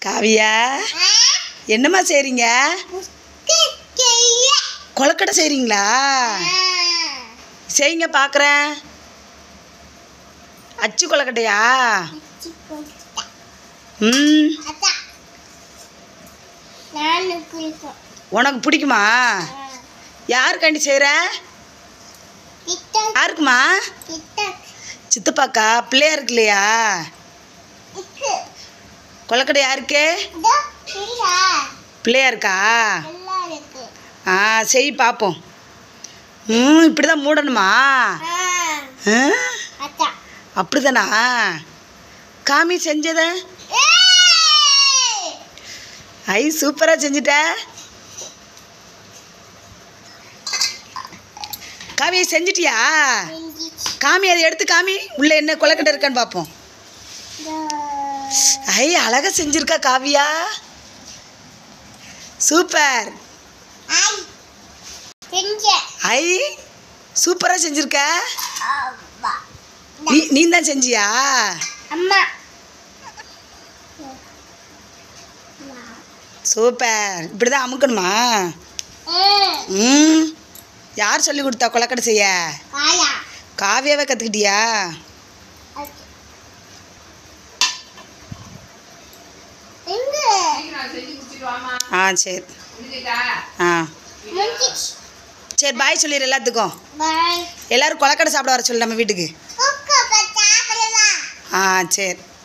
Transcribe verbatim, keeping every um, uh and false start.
காவியா என்னம்மா செய்றீங்க? கொலக்கட்டை செய்றீங்களா? செய்யுங்க பார்க்குறேன். அச்சு கொலக்கட்டையா? ம் உனக்கு பிடிக்குமா? யாருக்காண்டி செய்கிற? யாருக்குமா? சித்தப்பாக்கா? பிள்ளையா இருக்கு இல்லையா? கொலக்கட்டை யாருக்கு? பிள்ளையா இருக்கா? ஆ செய் பார்ப்போம். ம் இப்படி தான் மூடணுமா? அப்படிதானா? காமி செஞ்சத. ஐ சூப்பராக செஞ்சுட்ட. காமி செஞ்சிட்டியா? காமி அதை எடுத்து காமி உள்ள என்ன கொலக்கட்டை இருக்கான்னு பார்ப்போம். ஐ அழகா செஞ்சிருக்கா காவியா. சூப்பர். ஐ சூப்பராக செஞ்சிருக்க. நீ நீ தான் செஞ்சியா? அம்மா சூப்பர். இப்படி தான் அமுக்கணுமா? ம் யார் சொல்லி கொடுத்தா கொலக்கட்டை செய்ய? காவியாவே கற்றுக்கிட்டியா? ஆ சரி. ஆ சரி பாய் சொல்லிடு எல்லாத்துக்கும். எல்லோரும் கொலக்கட்டை சாப்பிட வர சொல்லு நம்ம வீட்டுக்கு. ஆ சரி.